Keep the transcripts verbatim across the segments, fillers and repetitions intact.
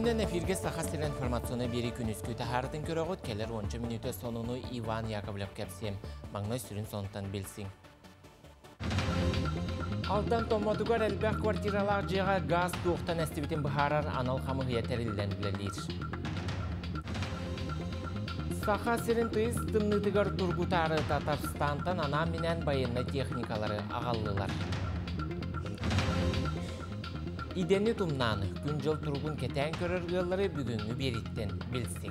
Күннен эфирге сақасыл информационы бері күнізгі тахардың көріғыт келер оныншы минуты сонуны Иван Яковлев кәпсем. Маңной сүрін сонтан білсің. Алдан томмадугар әлбәқ квартиралар жеға газ туқтан әстібітін бұхарар анал қамы ғиятәрілден білелер. Сақасылын тұйыз тымнытығар тұрғытары Татарстантан ана менен байынна техникалары ағалылар. İdeni tumnanı, gün jıl turgun keten körürgüleri bugünkü beritten bilsin.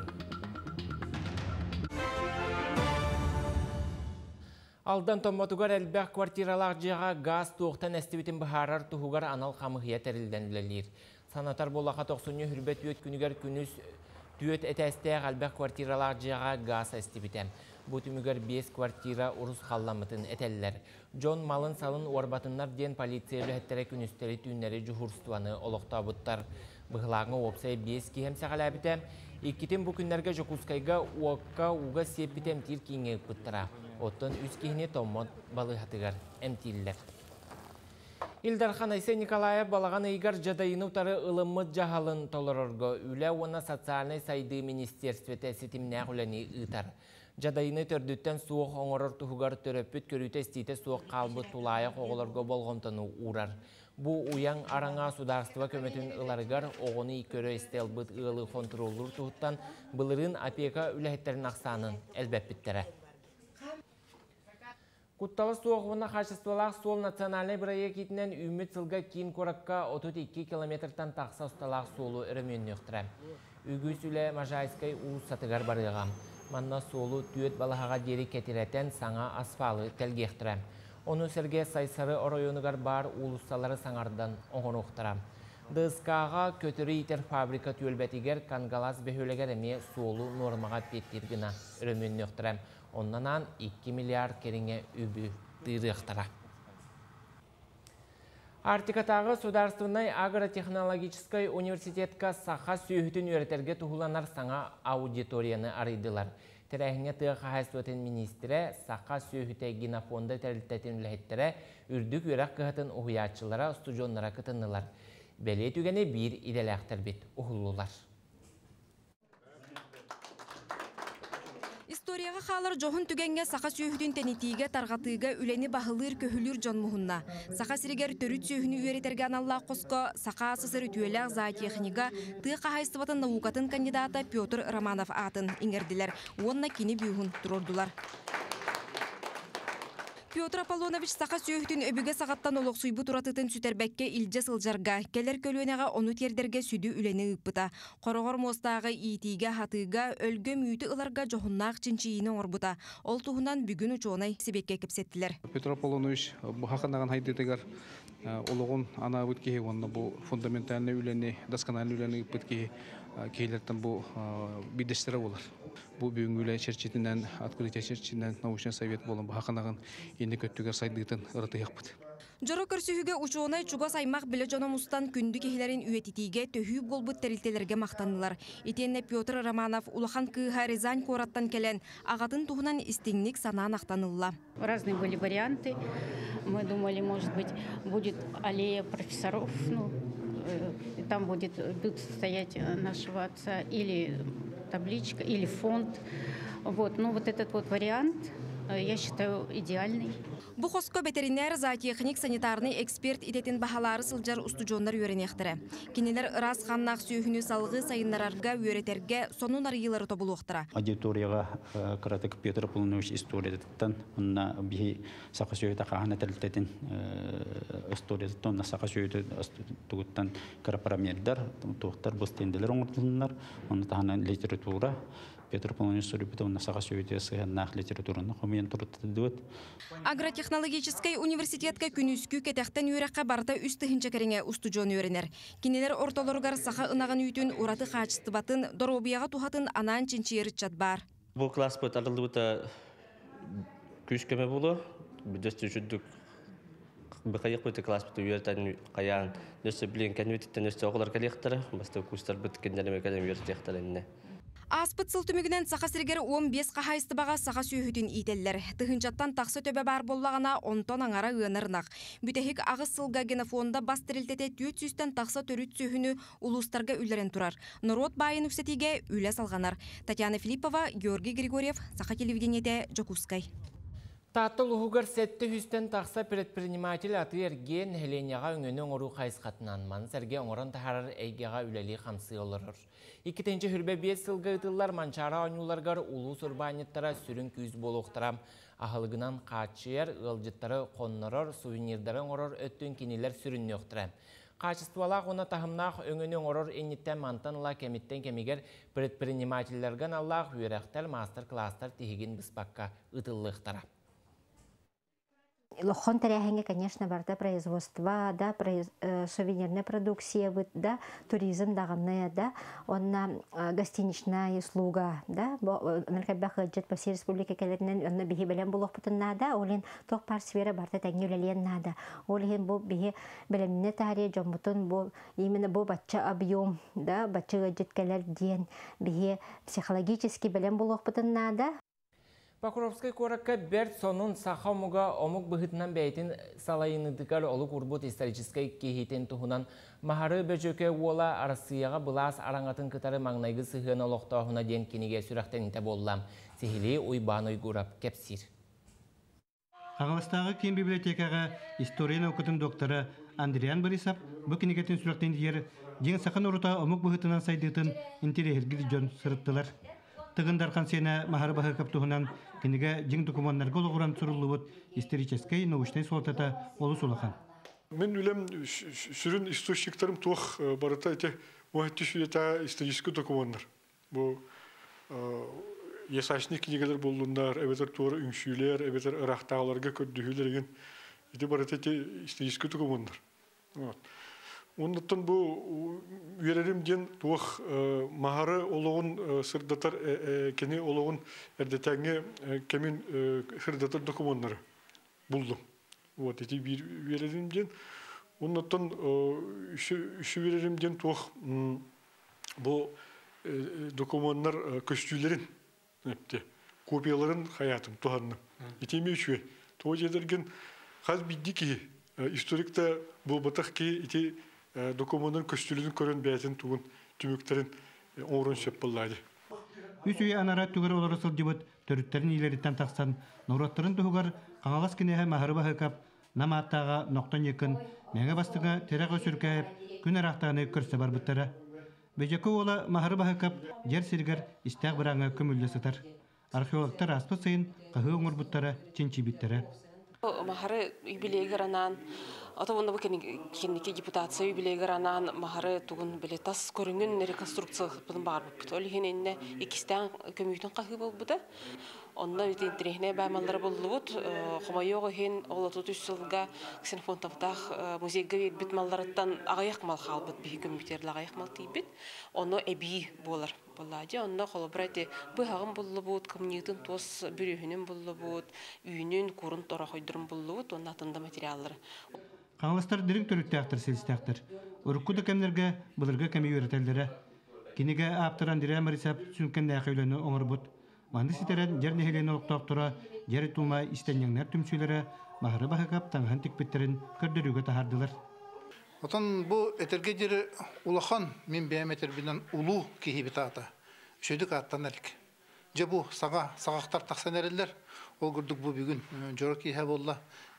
Aldan tommatugar elbək kvartiralar jığa gaz tuğtan əstibitin buharar tuğugar anal qamıqıya tərildən biləlir. Sanatar bolaqa toqsunyu hürbət üyet günügar günüz tüyet etəstəyə elbək kvartiralar jığa gaz əstibitəm. Bu tümügar beş kvartira urus xallamıtın etəllər. John malın salın orbatınlar den polisiya lühətlərə günüstəri tünləri cuhurstuanı oloqta buttar. Bıqlağına opsay beş kihəm səqaləbitəm. İkitin bu günlərgə Jokuskayga uaqqa uğa sepbitəm tir kiyinge bıttıra. Ottan üç kihini tommot balı hatıgar əmtiller. İldarxan Ayse Nikolaya balağan aygar jadayını utarı ılımıd jahalın tolororgo üle ona sotsialnay saydığı ministersvete sitimnə uləni ıtar. Jadayını tördütten soğuk oңoror tuhugar töröpüt körüte istite soğuk kalbı tulaya qoğularga bolğomtanı uğrar. Bu uyan aranga sudarstva kömetün ılarıgar oğunu ikörö istelbıt ılı kontrollur tuhuttan bılırın apeka ülehetlerin aksanın elbepbittere. Kuttalı soğuğuna karşısılalar sol nasyonalny proyektinden Ümit Sılga Kin Korakka otuz iki kilometrden taqsa ustalar solu örümünü öktürem. Ügüsüle Majayskay uğuz satıgar barıgam. Manna solu tüyet balahaga deri ketireten sana asfalı telgektirem. Onu serge saysarı oroyonugar bar ulusaları sanardan oğunu oktaram. Dızkağa kötürü iter fabrika tüyelbetiger kangalaz behöleger eme solu normaga pettirgina örümünü öktürem. Ondan iki milyar kerine übü dırıqtıra. Артикатағы Сударственной агротехнологической университетка саха сүйітін өретерге тұғыланар саңа аудиторияны арыдылар. Тәрәхіне тұғы қағайсуатын министрі саха сүйіті генофонды тәрілтетін үләхеттері үрдік өрақ қығытын ұғыячылара студионлара қытынылар. Бәле түгені бір иделәқтір бет ұғылылар. Историяға қалар жоғын түгенге сақа сүйіхдің тәнетейге тарғатыға үлені бағылыр көхілір жон мұхынна. Сақа сірігер төріт сүйіхіні өретерге аналла қосқа сақа асысыр үтуеләқ зоотехнига тыға қағайстыватын наукатын кандидата Петр Романов атын иңерділер. Онна кені бүйхін тұрордулар. Петр Аполлонович сақа сүйіхтін өбіге сағаттан олық сұйбы тұратытын сүтербәкке илже сылжарға, келер көлуенеға оны тердерге сүді үлені ұппыта. Қорғыр мостағы иетиге хатыға өлгі мүйті ыларға жоғыннақ чинчиіні орбыта. Ол тұғынан бүгін ұчуынай себекке кепсеттілер. Петр Аполлонович бұхақынаған хайдетегер олығын ана өткеге, оны бұл фундаментальны үлені, доскональны үлені өппетке кейлерден бұл бидестері олар. Бұл бүгін үлі черчетінен, открытия черчетінен научный совет болын бұхақынаған енді көттігер сайдығытын ұрыты еқпіді. Жоры көрсүйіге ұчуынай чуға саймақ білі жономустан күнді кехілерін үйететіге төхүй болбыт тәрілтелерге мақтанылар. Етенне Петр Романов улахан кыға Рязань кораттан келен ағатын туғынан истеңнік санан ақтанылла. Разные были варианты. Мы думали, может быть, будет аллея профессоров, ну, там будет бюст стоять нашего отца, или табличка, или фонд. Вот, ну, вот этот вот вариант, я считаю, идеальный. Бу хоско ветеринар, зоотехник, санитарный эксперт итетін бахалары сылжар устужонлар үйренектірі. Кенелер рас қаннақ сүйіхіні салғы сайынларарға үйретерге сонун арыйлары тобылуқтыра. Аудиторияға қаратық Петр Аполлонович историятыттан, онна бихи сақа сүйеті қағана тәлітетін историятыттан, сақа сүйеті тұғыттан қарапарамердар, тұғыттар бұстенделер оңыртылынлар, оны тағана литература, Петр Аполлонович сұрыпыты, оны сақа сүйеті сығаннақ литератураны қомиен тұрыттыдуыд. Агротехнологический университетка күнүскү кетектен үйрәккә барда үсті хинчекереңе устужон үйренер. Кинелер ортолоргар саха ынаган үйтін ураты қачыстыбатын, доробияға тухатын анан чинчиері чат бар. Бұл класс бұт арылды бұта күшкеме болу, бүдесті жүддік бұқайық бұты класс бұты үйертен қаян, нөсі білен кән өтіттен нөсі оғылар кәлектері, басты күстер бұт кендеріме кәлем үйертектер әніне. Аспыт сылтымүгінен сақа сіргері он бес қағайысты баға сақа сүйхітін ителлер. Тыхынчаттан тақсы төбе бар боллағына онтон аңара ығынырнақ. Бүтехік ағыз сылға генофонда бастырылтете түйет сүйстен тақсы төрүт сүйхіні улустарға үлерен тұрар. Народ байын үксетіге үлі салғанар. Татьяна Филиппова, Георгий Григорьев, сақа телевидениеде Жокускай. Таттыл ұғығыр сәтті хүстен тақса предприниматель аты ерген Хеленяға өңінің ұру қайсқатынан ман сәрге оңырын тахарар әйгеға үләлі қамсы олырыр. Икітінші хүрбе бес сылғы ұтылар манчара оңыларғар улу сұрбайнеттара сүрін күйіз болуқтырам. Ағылығынан қачыр, ғылжыттары қоннырыр, сувенирдарын орыр өттін кенелер сүрін өқтірам. Качестволақ оны тахымнақ өңінің орыр енеттен мантанла кеметтен кемегер предпринимательлерген Аллах үйрәқтәл мастер-кластар тегін бұспаққа ұтылықтыра. Лохон таряхенге, конечно, барда производство, да, сувенирная продукция, да, туризм даганы, да, онна гостиничная услуга, да, меркабах джет по всей республике келернен, онна бихи белем булох путынна, да, олин тох пар сфера барда тәңге үлелен нада, олин бу бихи белемне тари, жомутун бу, именно бу батча объем, да, батча джет келер ден, бихи психологически белем булох путынна, да. Покровской коракка берт сонун саха муга омук быхытынан бәйтін салайыныдыкар олук урбут исторической кейхетен тухунан махары бөжөке уола арасыяға бұлас араңатын кытары маңнайғы сыхын олықтауына ден кенеге сүрақтен инте боллам. Сехили уйбан уйгурап кепсир. Ағаластағы кен библиотекаға историяны оқытын докторы Андриан Борисов бұл кенегетін сүрақтен дейер ден сақын ұрута омук быхытынан сайдытын интерегілгіл жон сырыттылар. Тыгындархан сена махар бахы каптуһунан кенеге жиң документтарга олгуран сурулубут исторический научный солтата олус улахан. Мен үлем сүрүн источниктарым туох барыта эте уаттишүлета исторический документтар. Бу ясашник книгелер болдундар, эбетер туора үңшүлер, эбетер ырактааларга көрдүһүлерген эте барыта эте исторический документтар. Вот. Оннан бу үйреним ден туох махары олоғын сырдатар кене олоғын әрдетәңе кемин сырдатар документтары булдым. Вот эти үйреним ден. Оннан үші үйреним ден туох бу документтар көстүйлерин копияларын хаятым туғанным. Етеме үші. Туға жедерген қаз бидді ки историкта бұл батақ ки ете документтың көстүлүнүн көрөн бәйтин тугун түмүктерин оңрун сөп боллайды. Үс үйе анара түгөр олоросыл жыбыт төрүттерин илериттен тақсан науроттарын тугар қаңалас кенеһе махарыба хыкап намааттаға ноқтон екін мәңе бастыға тереға сүркәйіп күн арақтағыны көрсе бар бұттары. Бәжекі ола махарыба хыкап жер сиргер истәқ біраңы көмілді сытар. Археологтар аспы сайын қағы оңыр бұттары ченчи биттері. Махары юбилейгер анан, ата онда бу кенеке депутация юбилейгер анан махары тугун биле тас көрүнгөн реконструкция бутун бар бут. Ол хененне икистен көмүйтөн кагы болбуда. Онда бит интернетне баймаллар боллубут. Хомайого хен олотут үч жылга Ксенфонтовдах музейге бит малларыттан агаяк мал халбыт би көмүйтерлер агаяк мал тийбит. Оно эби болар. Боллади, онда холобрати быгагын боллубут, коммунитин тос бүрүһүнүн боллубут, үйүнүн курун тора койдурун боллубут, онда атында материаллар. Каңластар директор-тектор селистектор. Урукуда кемнерге былырга кеми үйрөтелдери. Кинеге аптыран дирем рецеп сүнкен нәхөйлөнү оңорбут. Манды ситерен жер нехелени октоктора, жер тулмай истенеңнер түмсүлөрө махары бахакап таңхан тикпеттерин көрдөрүүгө тахардылар. Отан бу этергедери улахан мен бәметер бинен улу кихибитата. Шөйдүк аттан элек. Же бу сага сагактар таксан эрелер. Ол көрдүк бу бүгүн жороки ха болла.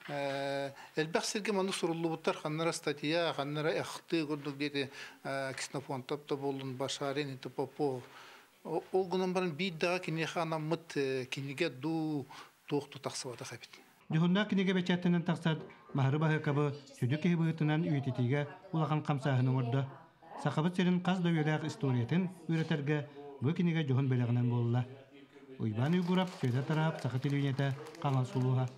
Элбек сирге мандык суруллубуттар ханнара статья, ханнара эхты көрдүк деди Ксенофонтов да болдун Башарин ите Попов. Ол гунан барын биддага кинеха намыт кинеге ду токту таксыбата хабит. Дюхунна кинеге бечаттынан таксат махарыба хакабы сүдүк кебытынан үйтетиге улахан камсаһын орда. Сахабыт серин каз да үйрәк историятын үйрәтәргә бу кинеге жохун белегенен болла. Уйбан уйгурап сөйдә тарап сахы телевидениеда каңал сулуга.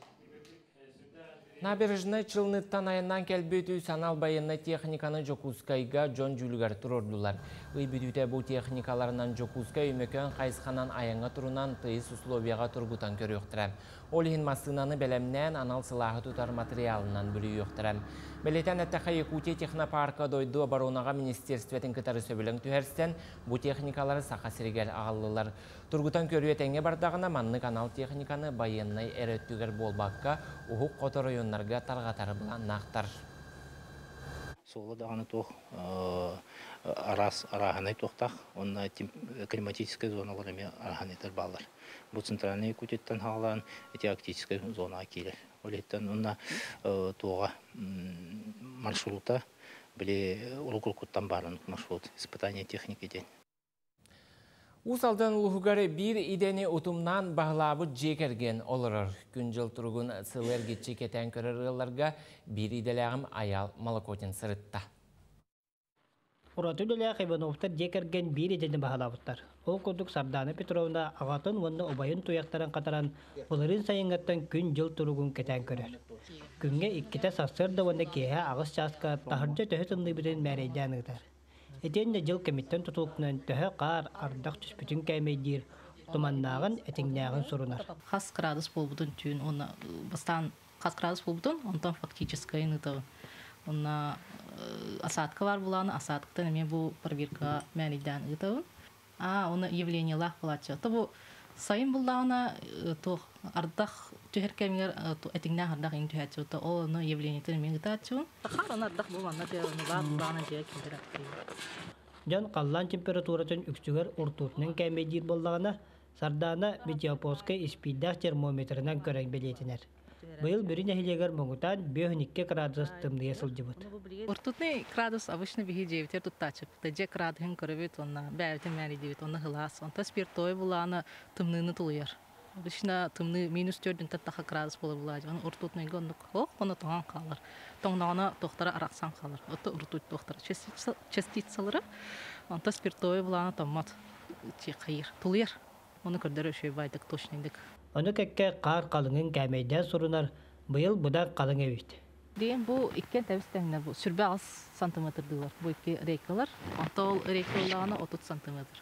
Набережный чылныттан айынан кәлбетүй санал байынна техниканы Жокускайга жон жүлігер тұрордулар. Үйбетүйте бұл техникаларынан Жокускай өмекен қайсқанан айынға тұрунан тыйыс условияға тұргутан көрі өқтірәм. Олихин масынаны бәлемнен анал сылағы тұтар материалынан бүлі өқтірәм. Белетен әттіқі Якутия технопарка дойду оборонаға министерстветін кітары сөбілің түхерстен бұ техникалары сақа сірігер ағалылар. Тургутан көрі әтеңе бардағына манны канал техниканы байыннай әрөттігер болбаққа ұхық қотыр ойынларға тарғатары бұлан нақтар. Солы дағаны тоқ арас араханай тоқтақ, онна климатическая зоналарыме араханайтар балар. Бұл центральный Якутияттан хағалан эти арктическая зона келер. Олеттен онна тоға маршрута біле Урукуркуттан барын маршрут, испытание техники ден. Усалдан улуғары бір идені ұтымнан бағлабы жекерген олырыр. Күн жыл тұрғын сылыр кетші кетен көрірілерге бір иделәғім аял Малакотин сырытта. Ураты дөләқ Ивановтар жекерген бір идені бағлабыттар. Ол көдік Сардана Петровна ағатын онны обайын туяқтарын қатаран оларын сайыңғаттан күн жыл тұрғын кетен көрір. Күнге иккете сасырды онны кейе ағыс жасқа тахыржа төхі тынны бірін мәрейден ұғдар. Этенде жыл комиттен tutuluknan төһө қар ардақ түспүтін кәмейдер, тұманнағын әтеңнәғын сұрынар. Қас градус болбудun түйін, оны бастан қас градус болбудun, онтан фактически нытығы. Онна асадка бар бұланы, асадктан әме бұл проверка мәнейден ұтығы. А, оны явлениялақ бұлатшы. Бұл сайын бұлдағына ардақ түхер кәмегер әтеңнәғ ардақ ең түхәтші. Оны явлениятын әме ұтатшы. Қарын ардақ болғанна бұлағына жия кемдер Жан қаллан температуратын үксігер ұртутының кәмейдер болдағына Сардана Метеопоска испиддақ термометрынан көрәң белетінер. Бұл бүрін әхілегер мұңытан бөхінікке градус тымдыя сылжыбыт. Ұртутный градус обычно бігі жевітер тұттачып. Тәже градуын көрібет, онна бәвітін мәлі девет, онна ғылас. Онта спиртой бұланы тымныны тұлыяр. Обычно тымны минус төрден тәттаға градус болы бұлады. Оны ұртутныйға онды қоқ, оны тоған қалар. Тоңнағына тоқтары арақсан қалар. Оты ұртут тоқтары частицалары. Онта спиртой бұланы томмат қайыр. Тұлыяр. Оны көрдері өшей байдық, точнайдық. Оны кәкке қар қалыңын кәмейден сұрынар, бұйыл бұда қалың әвейді. Дейін бұл ikкен тәвістәңіне бұл сүрбе алыс сантиметр дылар. Бұл ikki рейкалар. Антол рейкалағына отыз сантиметр.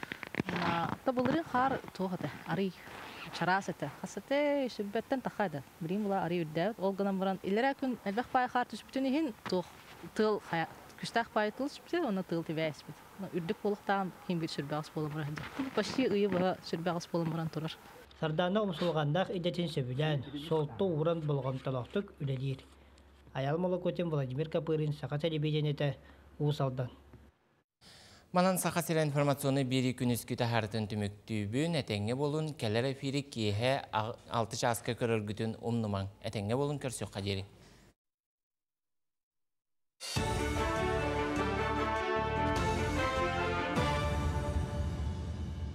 Та бұлырын қар тоғады, арый чарас әті. Қасыты сүрбеттен тақайды. Бірін бұла арый үрдәуд. Ол ғынан бұран илер әкін әлбәқ бай қар түспітін ең тыл күштәқ бай тыл түспіті, оны тыл теве әспіті. Үрдік болықтан хем бір сүрбе алыс болым бұран. Почти ұйы бұға сүрбе алыс болым бұран тұрар. Сардана ұмсылғандақ идетін сөбілән, солту уран болған талақтық үлелер. Аял Малакотин Владимир Капырин, Сақа телевидениеті, Усалдан. Манан Сақа сірі информационы бері күніс күті хартын түміктүйбін, әтәңе болын, кәлер әфирі кейе алты жасқа көріргітін ұмныман. Әтәңе болын көрсіқ қадері.